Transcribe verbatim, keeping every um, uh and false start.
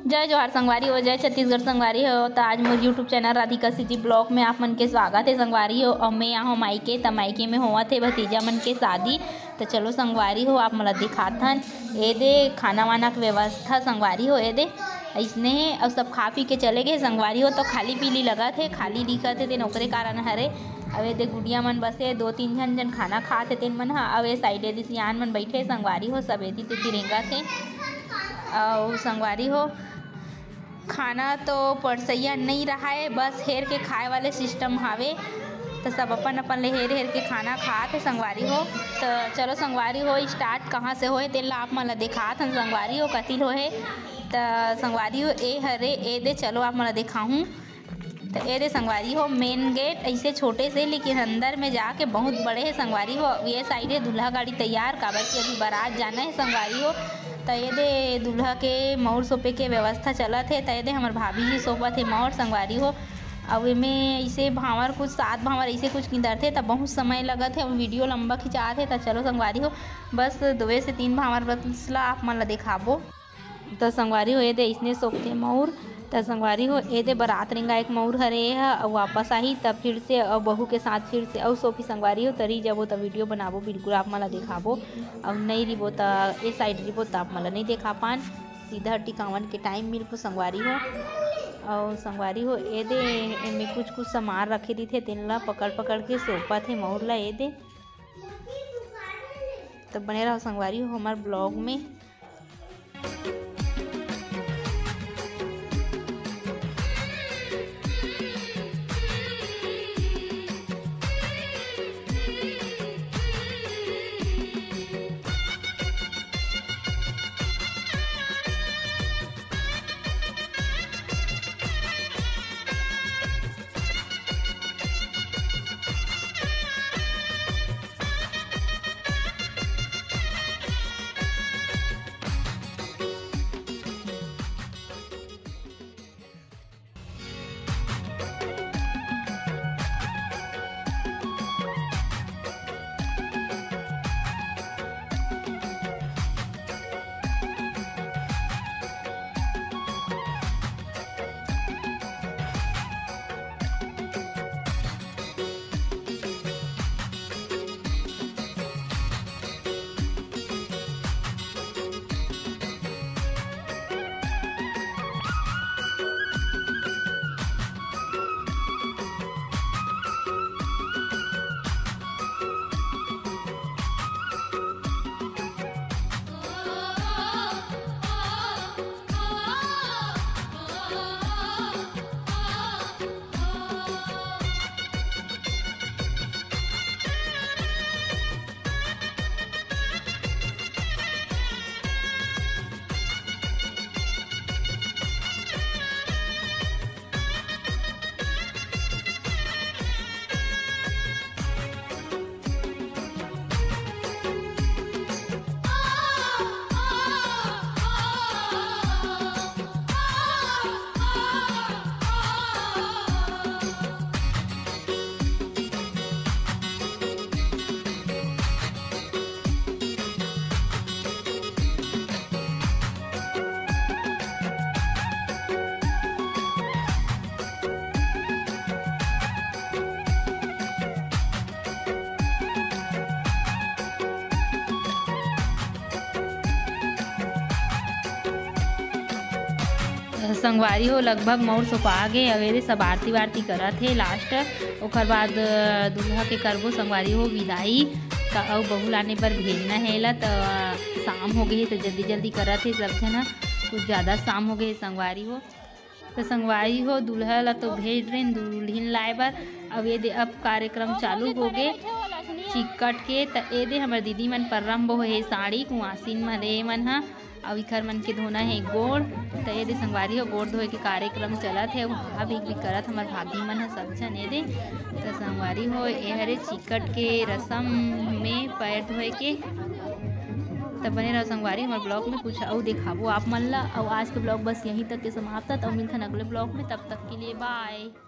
जय जोहार संगवारी हो, जय छत्तीसगढ़ संगवारी हो। तो आज मोर YouTube channel Radhika city blog में आप मन के स्वागत है संगवारी हो। और मैं यहाँ मायके त मायके में होवत थे भतीजा मन के शादी। तो चलो संगवारी हो आप मोला दिखाथन ए दे खाना वाना के व्यवस्था संगवारी हो। ए दे इसने और सब खा पी के चले गए संगवारी हो। तो खाली पीली लगा थे, खाली दिखत थे तेन ओकरे कारण हरे। अब ए दे गुड़िया मन बसे दो तीन जन जन खाना खाते तेन मन ह। अब ए साइडे दे सियान मन बैठे संगवारी हो, सब एती तेती रेंगा थे। और संगवारी हो खाना तो परसैया नहीं रहा है, बस हेर के खाए वाले सिस्टम हावे। तो सब अपन अपन ले हेर हेर के खाना खात है संगवारी हो। तो चलो संगवारी हो स्टार्ट कहाँ से होए तेन ला आप मन ला दिखात हन संगवारी हो कतिल होए। तो संगवारी हो ए हरे ए दे चलो आप मन दिखाऊँ। तो ए दे संगवारी हो मेन गेट ऐसे छोटे से लेकिन अंदर में जाके बहुत बड़े है संगवारी हो। ये साइड है दूल्हा गाड़ी तैयार काबर की अभी बारात जाना है संगवारी हो। तो ये दे दूल्हा के मोर सोपे के व्यवस्था चलत है। तो ये दे हमार भाभी जी सोपत है मोर संगवारी हो। अब में ऐसे भावर कुछ सात भावर ऐसे कुछ किंदर थे। तब बहुत समय लगत है, वीडियो लंबा खिंचात है। तो चलो संगवारी हो बस दो से तीन भावर बसला आप मन ला दिखाबो। तो संगवारी हो ये दे इसने सोपते मोर। तो संगवारी हो ए दे बारात रेंगा एक मऊर हरे है और वापस आई तब फिर से और बहू के साथ फिर से और सोफी संगवारी हो तरी जबो तो वीडियो बनाबो बिल्कुल आप मला दिखाबो। और नहीं रिबो तो ए साइड रिबो तो आप मला नहीं देखा पान, सीधा टिकावन के टाइम मिल को संगवारी हो। और संगवारी हो ए दे इनमें कुछ कुछ सामान रखे दी थे तेन ला पकड़ पकड़ के सोपा थे मऊर ला ए दे। तो बने रहो संगवारी हो हमारे ब्लॉग में। संगवारी हो लगभग मोर सोपा गे अवेरे सब आरती वारती करत है लास्ट। ओकर बाद दूल्हा के करबो संगवारी हो विदाई का और बहू लाने पर भेजना है ला। तो शाम हो गई है तो जल्दी जल्दी करत है सब जन, कुछ ज़्यादा शाम हो गई संगवारी हो। तो संगवारी हो दूल्हा ला तो भेज रहे दुल्हन लाए बर। अब ये दे अब कार्यक्रम चालू हो गए चिकट के। तो ये दे हमारे दीदी मन परम बो है साड़ी कुआसीन मन रे मन हा और इखर मन के धोना है गोड़। तो ये दे संगवारी हो गोड़ धोए के कार्यक्रम चलत है। वहाँ भी भी करत हमार भाभी मन है सब जन ए दे। तो संगवारी हो ये हरे चिकट के रसम में पैर धोए के। तब बने रहो संगवारी हमारे ब्लॉग में कुछ और दिखाबो आप मन ला। और आज के ब्लॉग बस यहीं तक के समाप्त। और मिलते हैं अगले ब्लॉग में, तब तक के लिए बाय।